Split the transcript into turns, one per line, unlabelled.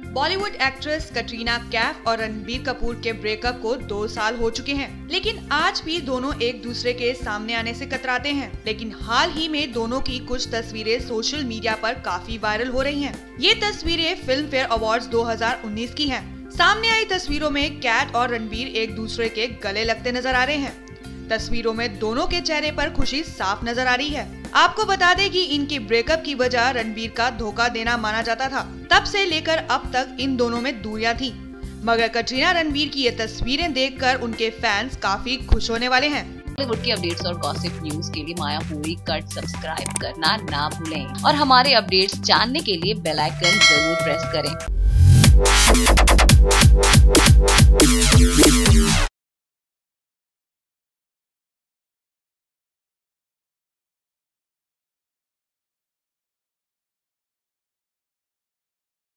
Bollywood actress Katrina Kaif और रणबीर कपूर के breakup को 2 साल हो चुके हैं, लेकिन आज भी दोनों एक दूसरे के सामने आने से कतराते हैं। लेकिन हाल ही में दोनों की कुछ तस्वीरें सोशल मीडिया पर काफी वायरल हो रही हैं। ये तस्वीरें फिल्मफेयर अवार्ड्स 2019 की हैं। सामने आई तस्वीरों में कैट और रणबीर एक दूसरे के गले लगते नजर आ रहे हैं। तस्वीरों में दोनों के चेहरे पर खुशी साफ नजर आ रही है। आपको बता दें कि इनकी ब्रेकअप की वजह रणबीर का धोखा देना माना जाता था। तब से लेकर अब तक इन दोनों में दूरियां थी, मगर कटरीना रणबीर की ये तस्वीरें देखकर उनके फैंस काफी खुश होने वाले हैं।
बॉलीवुड की अपडेट्स और गॉसिप न्यूज के लिए माया पूरी कट सब्सक्राइब करना ना भूलें और हमारे अपडेट्स जानने के लिए बेल आइकन जरूर प्रेस करें।